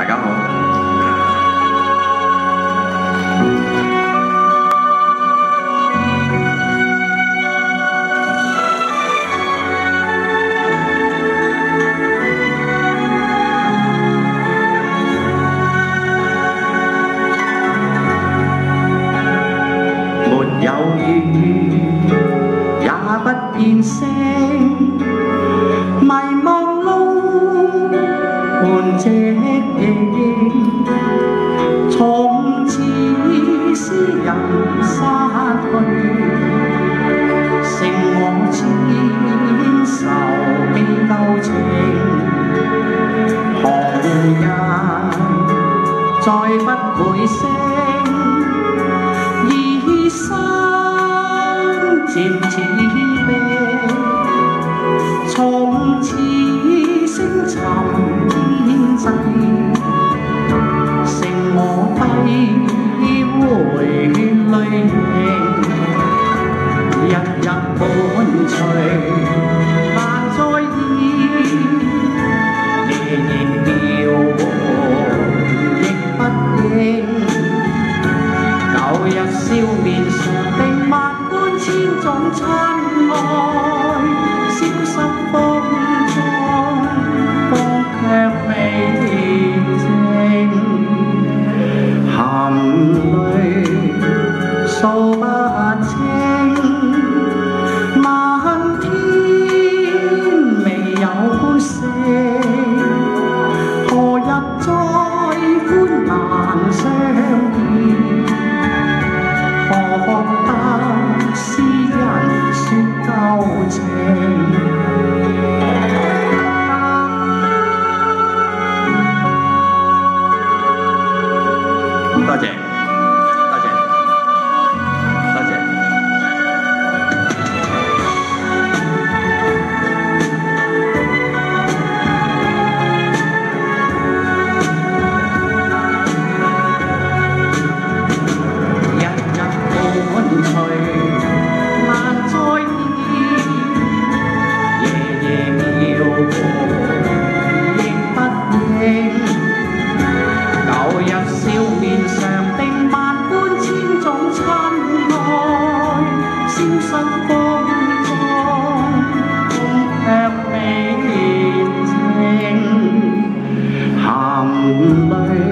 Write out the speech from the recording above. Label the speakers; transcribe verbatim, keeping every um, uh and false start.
Speaker 1: 大家好。沒有雨，也不見聲，迷茫路伴隻影。從此詩人失去，剩我千愁悲舊情。紅日再不會升。漸似冰，從此星沉天際，剩我低回淚凝，日日伴隨難再現，夜夜遙望亦不應，舊日笑面常定萬千種親愛，消失風中，風卻未靜，含淚訴不清，漫天未有歡聲，何日再歡顏相見？何得詩人說舊情？多謝，多謝，多謝。日日伴隨難再現，夜夜遙望亦不應，舊日笑面常定萬般千種親愛，消失風中，風卻未靜，含淚